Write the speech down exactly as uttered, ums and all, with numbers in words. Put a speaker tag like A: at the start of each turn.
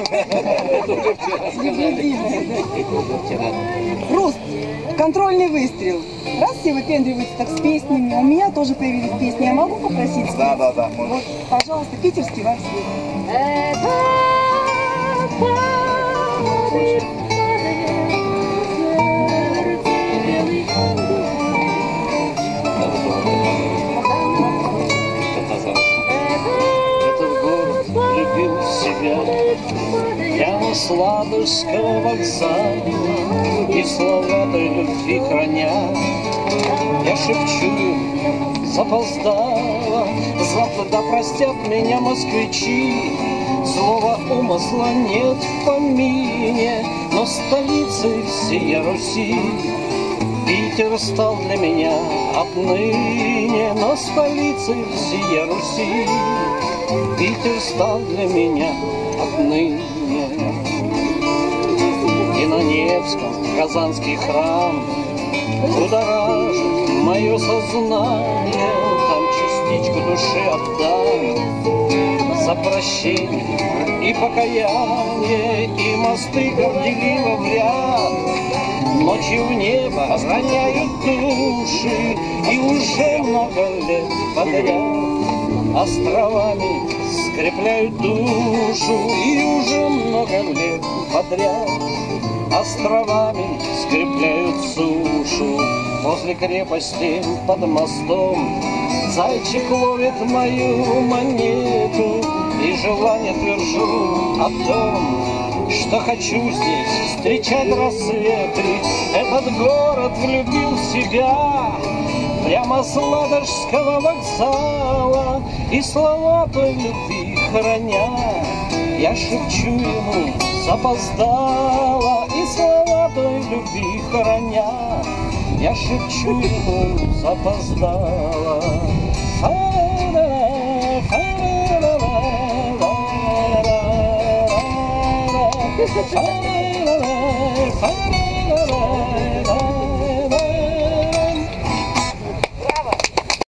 A: Хруст. Контрольный выстрел. Раз все выпендриваются так с песнями, у меня тоже появились песни. Я могу попросить?
B: Да, да, да.
A: Вот, пожалуйста, питерский вальс.
C: Этот город любил себя прямо с Ладожского вокзала, и слова той любви храня. Я шепчу им, запоздала, завтра да простят меня москвичи. Злого умысла нет в помине, но столицей всей Руси Питер стал для меня отныне, но столицей всей Руси Питер стал для меня отныне. И на Невском Казанский храм будоражит мое сознание, там частичку души отдам за прощение и покаяние, и мосты горделиво в ряд ночью в небо роняют души, и уже много лет подряд островами скрепляют душу, и уже много лет подряд островами скрепляют сушу. Возле крепости под мостом зайчик ловит мою монету, и желание твержу о том, что хочу здесь встречать рассветы. Этот город влюбил в себя прямо с Ладожского вокзала, и слова той любви храня, я шепчу ему, запоздала, и слова той любви храня, я шепчу ему, запоздала. Fa-la-la, fa-la-la, fa-la-la, fa-la-la.